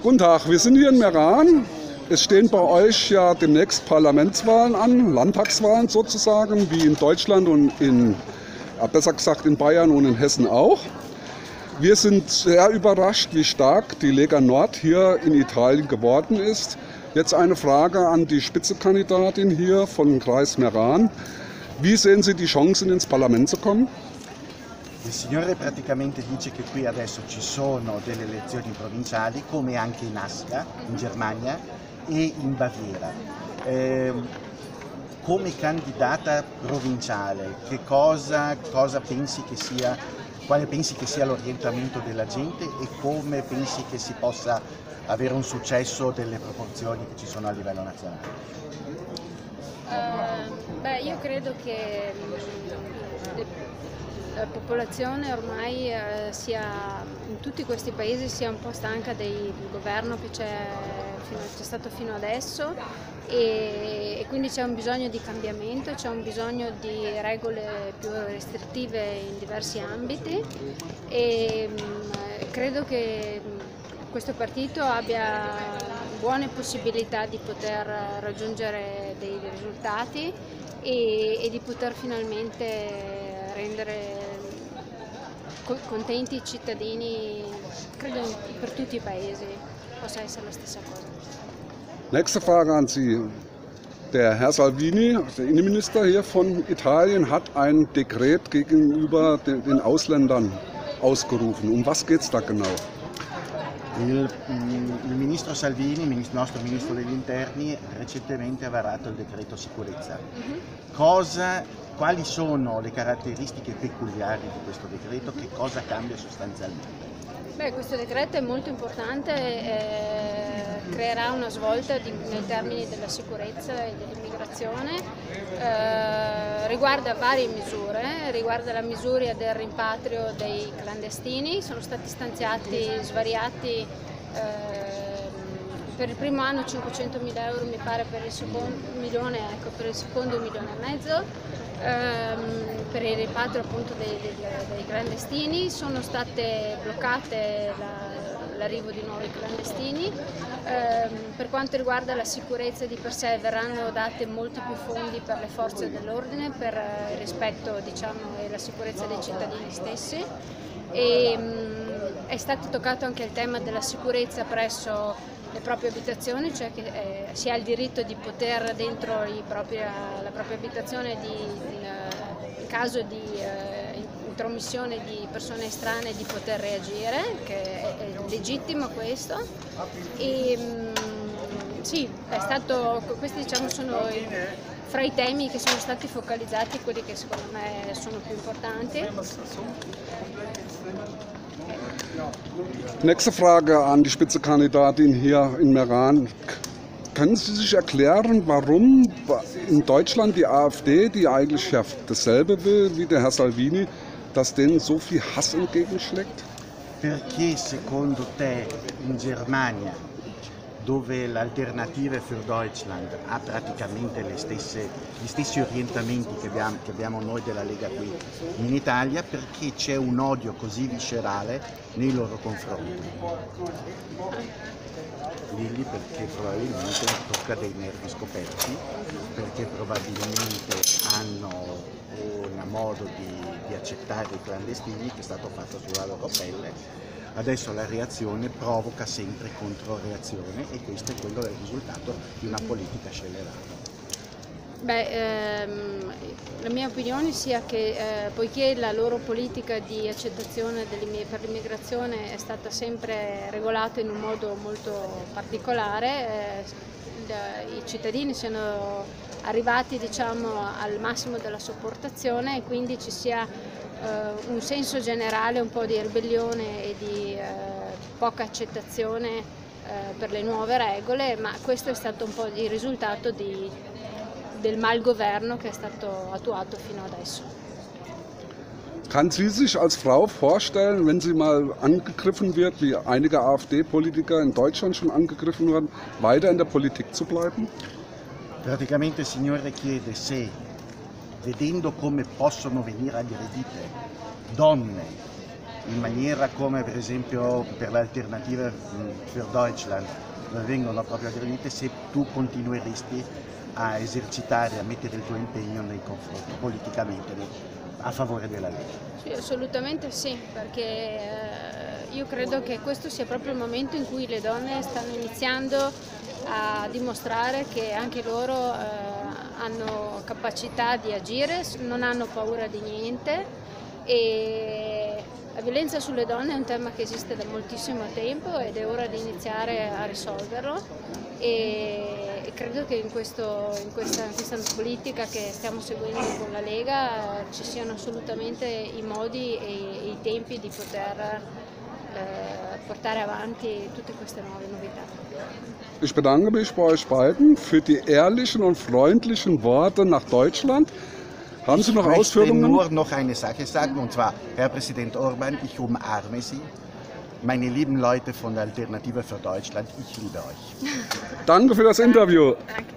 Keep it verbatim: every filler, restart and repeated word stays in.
Guten Tag, wir sind hier in Meran. Es stehen bei euch ja demnächst Parlamentswahlen an, Landtagswahlen sozusagen, wie in Deutschland und in, ja, besser gesagt in Bayern und in Hessen auch. Wir sind sehr überrascht, wie stark die Lega Nord hier in Italien geworden ist. Jetzt eine Frage an die Spitzenkandidatin hier von Kreis Meran. Wie sehen Sie die Chancen, ins Parlament zu kommen? Il signore praticamente dice che qui adesso ci sono delle elezioni provinciali, come anche in Asca, in Germania, e in Baviera. Eh, come candidata provinciale, che cosa, cosa pensi che sia, quale pensi che sia l'orientamento della gente e come pensi che si possa avere un successo delle proporzioni che ci sono a livello nazionale? Uh, beh, io credo che la popolazione ormai eh, sia, in tutti questi paesi sia un po' stanca del governo che c'è stato fino adesso e, e quindi c'è un bisogno di cambiamento, c'è un bisogno di regole più restrittive in diversi ambiti e mh, credo che questo partito abbia buone possibilità di poter raggiungere dei risultati e, e di poter finalmente rendere contenti i cittadini, credo per tutti i paesi possa essere la stessa cosa. Nächste Frage an Sie. Der Herr Salvini, der Innenminister hier von Italien, hat ein Dekret gegenüber den Ausländern ausgerufen. Um was geht es da genau? Il, il ministro Salvini, il nostro ministro degli interni, recentemente ha varato il decreto sicurezza. Mm-hmm. Cosa, quali sono le caratteristiche peculiari di questo decreto? Che cosa cambia sostanzialmente? Beh, questo decreto è molto importante, eh, creerà una svolta di, nei termini della sicurezza e dell'immigrazione, eh, riguarda varie misure, riguarda la misura del rimpatrio dei clandestini, sono stati stanziati svariati, eh, per il primo anno cinquecentomila euro mi pare, per il secondo milione, ecco, per il secondo un milione e mezzo. Um, per il rimpatrio appunto dei, dei, dei clandestini, sono state bloccate l'arrivo la, di nuovi clandestini. Um, per quanto riguarda la sicurezza di per sé verranno date molti più fondi per le forze dell'ordine, per il rispetto, diciamo, e la sicurezza dei cittadini stessi e um, è stato toccato anche il tema della sicurezza presso le proprie abitazioni, cioè che eh, si ha il diritto di poter dentro i propri, la propria abitazione di, in, in caso di eh, intromissione di persone estranee di poter reagire, che è, è legittimo questo. E, mh, sì, è stato, questi diciamo sono i, fra i temi che sono stati focalizzati, quelli che secondo me sono più importanti. Nächste Frage an die Spitzenkandidatin hier in Meran. Können Sie sich erklären, warum in Deutschland die AfD, die eigentlich ja dasselbe will wie der Herr Salvini, dass denen so viel Hass entgegenschlägt? Perché secondo te in Germania, dove l'Alternative für Deutschland ha praticamente le stesse, gli stessi orientamenti che abbiamo, che abbiamo noi della Lega qui in Italia, perché c'è un odio così viscerale nei loro confronti? Lilli, perché probabilmente tocca dei nervi scoperti, perché probabilmente hanno un modo di, di accettare i clandestini che è stato fatto sulla loro pelle. Adesso la reazione provoca sempre controreazione e questo è quello del risultato di una politica scellerata. Beh, ehm, la mia opinione sia che eh, poiché la loro politica di accettazione per l'immigrazione è stata sempre regolata in un modo molto particolare, eh, i cittadini sono arrivati, diciamo, al massimo della sopportazione e quindi ci sia Uh, un senso generale, un po' di ribellione e di uh, poca accettazione uh, per le nuove regole, ma questo è stato un po' il risultato di, del malgoverno che è stato attuato fino adesso. Kann sie sich als Frau vorstellen, wenn sie mal angegriffen wird, wie einige AfD-Politiker in Deutschland schon angegriffen werden, weiter in der Politik zu bleiben? Praticamente il signore chiede se, vedendo come possono venire aggredite donne in maniera come per esempio per l'Alternativa per Deutschland, dove vengono proprio aggredite, se tu continueresti a esercitare, a mettere il tuo impegno nei confronti politicamente a favore della Lega. Sì, assolutamente sì, perché eh, io credo che questo sia proprio il momento in cui le donne stanno iniziando a dimostrare che anche loro eh, hanno capacità di agire, non hanno paura di niente, e la violenza sulle donne è un tema che esiste da moltissimo tempo ed è ora di iniziare a risolverlo, e, e credo che in, questo, in, questa, in questa politica che stiamo seguendo con la Lega eh, ci siano assolutamente i modi e i tempi di poter eh, portare avanti tutte queste nuove novità. Ich bedanke mich bei euch beiden für die ehrlichen und freundlichen Worte nach Deutschland. Haben Sie noch Ich möchte Ausführungen? nur noch eine Sache sagen, und zwar, Herr Präsident Orban, ich umarme Sie. Meine lieben Leute von der Alternative für Deutschland, ich liebe euch. Danke für das Interview. Danke.